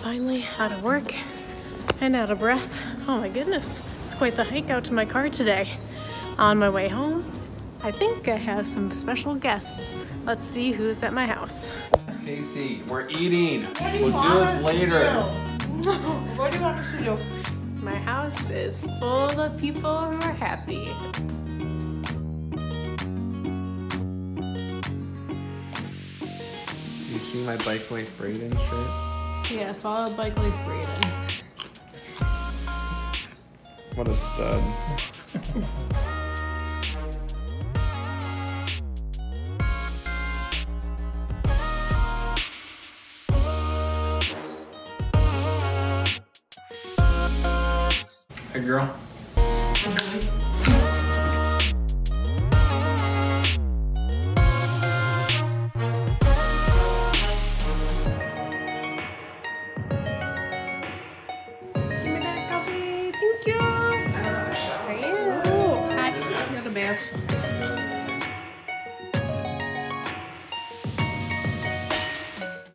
finally out of work and out of breath. Oh my goodness, it's quite the hike out to my car today. On my way home, I think I have some special guests. Let's see who's at my house. Casey, we're eating. We'll do this later. What do you want us to do? My house is full of people who are happy. You see my Bike Life Braden shirt? Yeah, follow Bike Life Braden. What a stud. Hey girl.